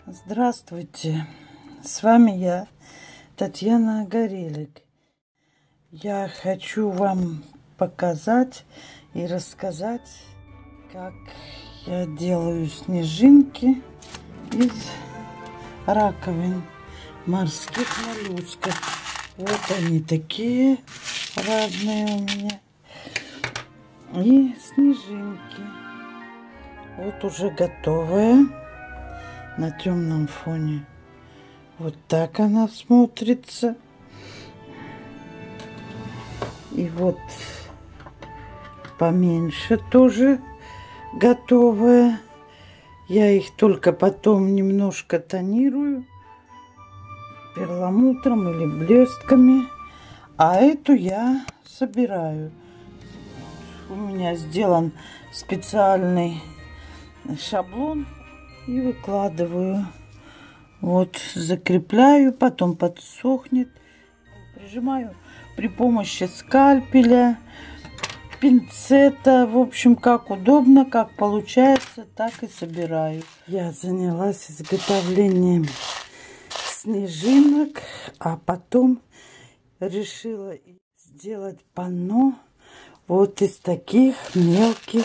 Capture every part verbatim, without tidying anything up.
Здравствуйте, с вами я, Татьяна Горелик. Я хочу вам показать и рассказать, как я делаю снежинки из раковин морских моллюсков. Вот они такие разные у меня. И снежинки. Вот уже готовая. На темном фоне. Вот так она смотрится. И вот поменьше тоже готовая. Я их только потом немножко тонирую перламутром или блестками. А эту я собираю. У меня сделан специальный шаблон. И выкладываю. Вот, закрепляю, потом подсохнет. Прижимаю при помощи скальпеля, пинцета. В общем, как удобно, как получается, так и собираю. Я занялась изготовлением снежинок, а потом решила сделать панно вот из таких мелких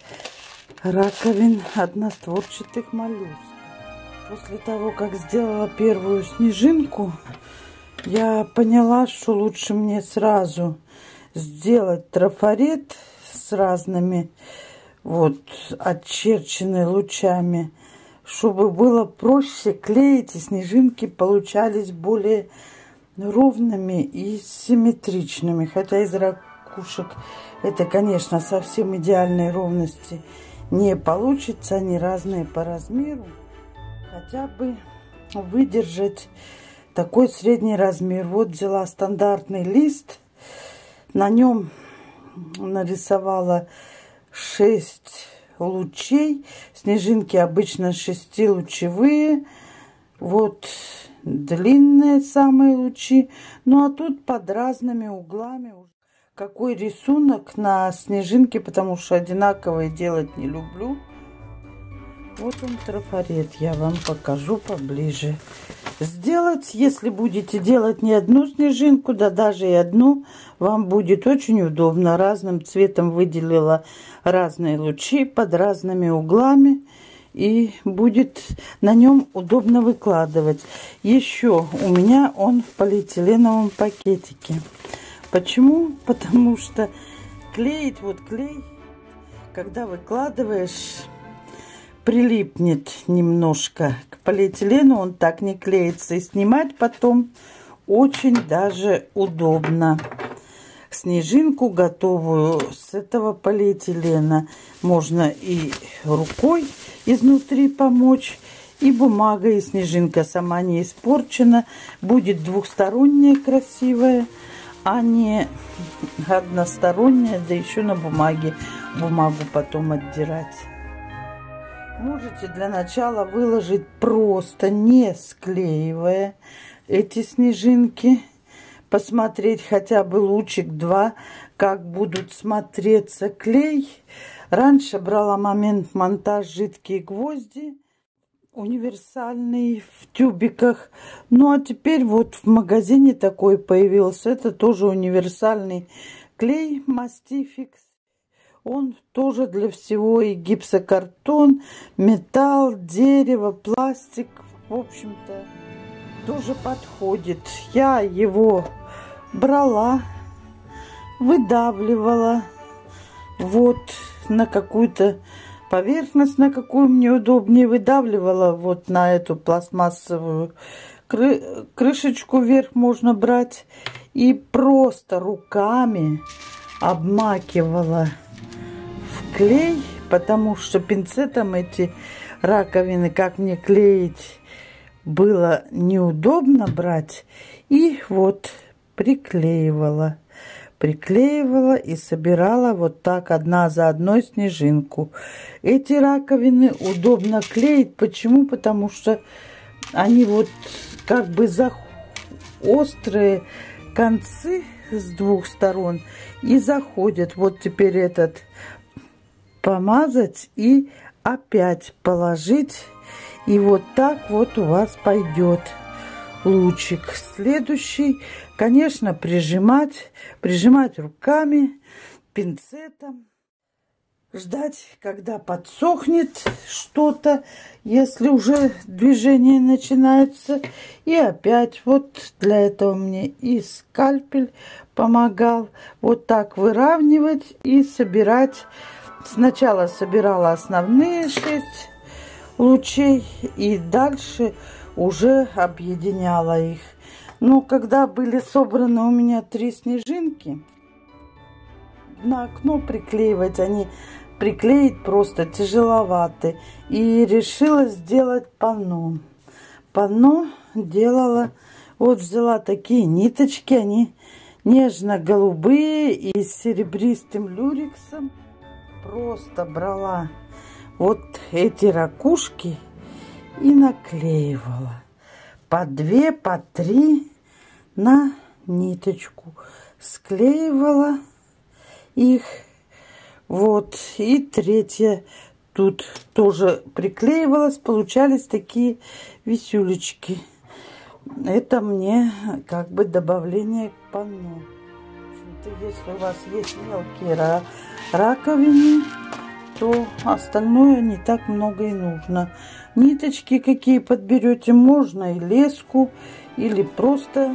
раковин одностворчатых моллюсков. После того, как сделала первую снежинку, я поняла, что лучше мне сразу сделать трафарет с разными вот очерченными лучами, чтобы было проще клеить, и снежинки получались более ровными и симметричными. Хотя из ракушек это, конечно, совсем идеальной ровности не получится, они разные по размеру. Хотя бы выдержать такой средний размер. Вот взяла стандартный лист, на нем нарисовала шесть лучей. Снежинки обычно шестилучевые. Вот длинные самые лучи. Ну а тут под разными углами. Какой рисунок на снежинке, потому что одинаковые делать не люблю. Вот он трафарет, я вам покажу поближе. Сделать, если будете делать не одну снежинку, да даже и одну, вам будет очень удобно. Разным цветом выделила разные лучи под разными углами. И будет на нем удобно выкладывать. Еще у меня он в полиэтиленовом пакетике. Почему? Потому что клеить, вот клей, когда выкладываешь, прилипнет немножко к полиэтилену, он так не клеится. И снимать потом очень даже удобно. Снежинку готовую с этого полиэтилена можно и рукой изнутри помочь, и бумага, и снежинка сама не испорчена. Будет двухсторонняя красивая, а не односторонняя, да еще на бумаге бумагу потом отдирать. Можете для начала выложить просто, не склеивая эти снежинки, посмотреть хотя бы лучик-два, как будут смотреться клей. Раньше брала момент монтаж жидкие гвозди, универсальный в тюбиках. Ну а теперь вот в магазине такой появился. Это тоже универсальный клей Мастификс. Он тоже для всего, и гипсокартон, металл, дерево, пластик, в общем-то, тоже подходит. Я его брала, выдавливала вот на какую-то поверхность, на какую мне удобнее, выдавливала вот на эту пластмассовую кры крышечку вверх можно брать, и просто руками обмакивала в клей, потому что пинцетом эти раковины, как мне клеить, было неудобно брать. И вот приклеивала. Приклеивала и собирала вот так одна за одной снежинку. Эти раковины удобно клеить. Почему? Потому что они вот как бы за острые концы с двух сторон и заходят. Вот теперь этот помазать и опять положить. И вот так вот у вас пойдет лучик. Следующий, конечно, прижимать, прижимать руками, пинцетом. Ждать, когда подсохнет что-то, если уже движение начинается. И опять вот для этого мне и скальпель помогал. Вот так выравнивать и собирать. Сначала собирала основные шесть лучей и дальше уже объединяла их. Но когда были собраны у меня три снежинки, на окно приклеивать они приклеить просто тяжеловато. И решила сделать панно. Панно делала, вот взяла такие ниточки, они нежно-голубые и с серебристым люрексом. Просто брала вот эти ракушки и наклеивала. По две, по три на ниточку. Склеивала их. Вот, и третья тут тоже приклеивалась, получались такие висюлечки. Это мне как бы добавление к панно. Если у вас есть мелкие раковины, то остальное не так много и нужно. Ниточки какие подберете, можно и леску, или просто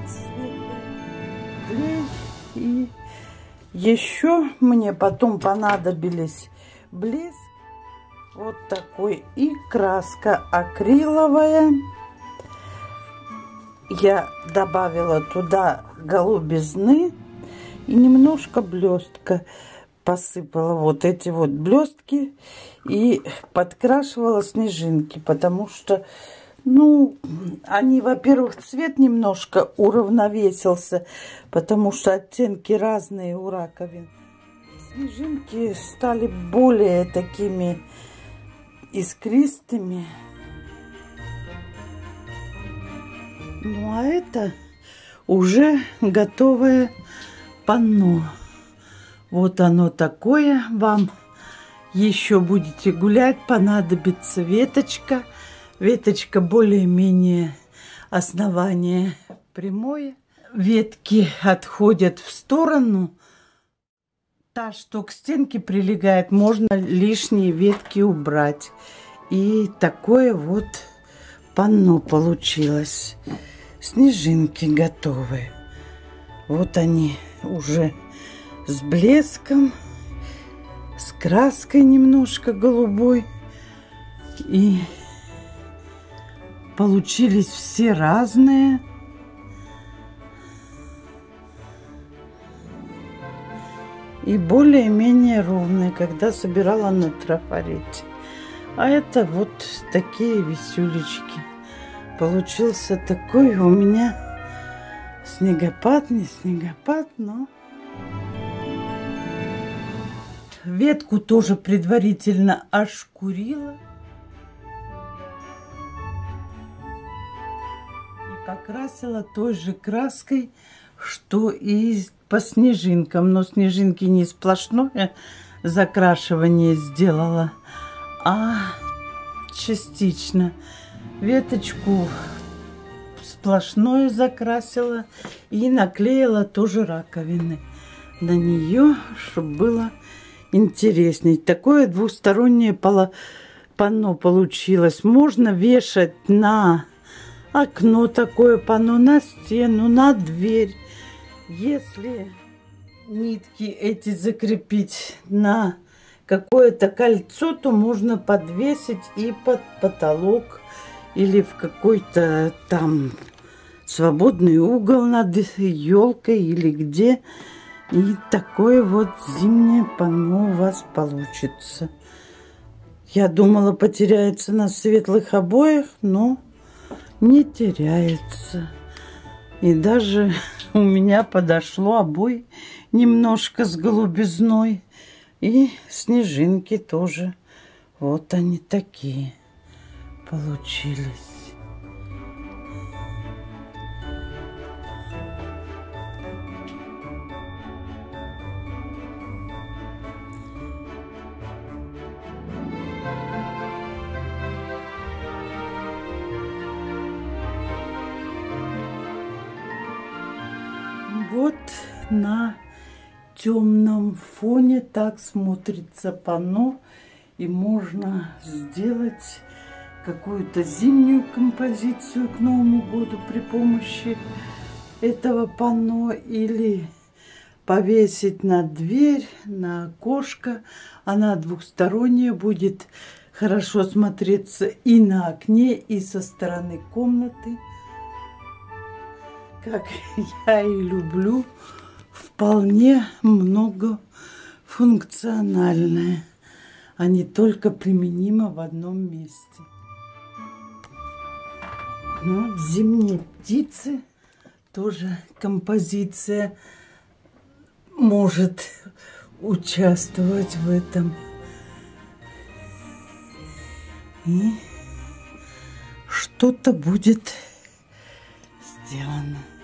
клей. И еще мне потом понадобились блеск, вот такой, и краска акриловая. Я добавила туда голубизны и немножко блестка. Посыпала вот эти вот блестки и подкрашивала снежинки, потому что, ну, они, во-первых, цвет немножко уравновесился, потому что оттенки разные у раковин. Снежинки стали более такими искристыми. Ну, а это уже готовое панно. Вот оно такое. Вам еще будете гулять, понадобится веточка. Веточка более-менее основание прямое. Ветки отходят в сторону. Та, что к стенке прилегает, можно лишние ветки убрать. И такое вот панно получилось. Снежинки готовы. Вот они уже с блеском, с краской немножко голубой. И получились все разные. И более-менее ровные, когда собирала на трафарете. А это вот такие висюлечки. Получился такой у меня снегопад, не снегопад, но... Ветку тоже предварительно ошкурила. И покрасила той же краской, что и по снежинкам. Но снежинки не сплошное закрашивание сделала, а частично. Веточку сплошное закрасила и наклеила тоже раковины на нее, чтобы было интересней. Такое двустороннее панно получилось. Можно вешать на окно такое панно, на стену, на дверь. Если нитки эти закрепить на какое-то кольцо, то можно подвесить и под потолок или в какой-то там свободный угол над елкой или где. И такое вот зимнее панно у вас получится. Я думала, потеряется на светлых обоях, но не теряется. И даже у меня подошло обои немножко с голубизной. И снежинки тоже. Вот они такие получились. на темном фоне так смотрится панно, и можно сделать какую-то зимнюю композицию к Новому году при помощи этого панно или повесить на дверь, на окошко. Она двухсторонняя, будет хорошо смотреться и на окне, и со стороны комнаты. Как я и люблю, вполне многофункциональная, а не только применима в одном месте. Ну, зимние птицы, тоже композиция может участвовать в этом. И что-то будет сделано.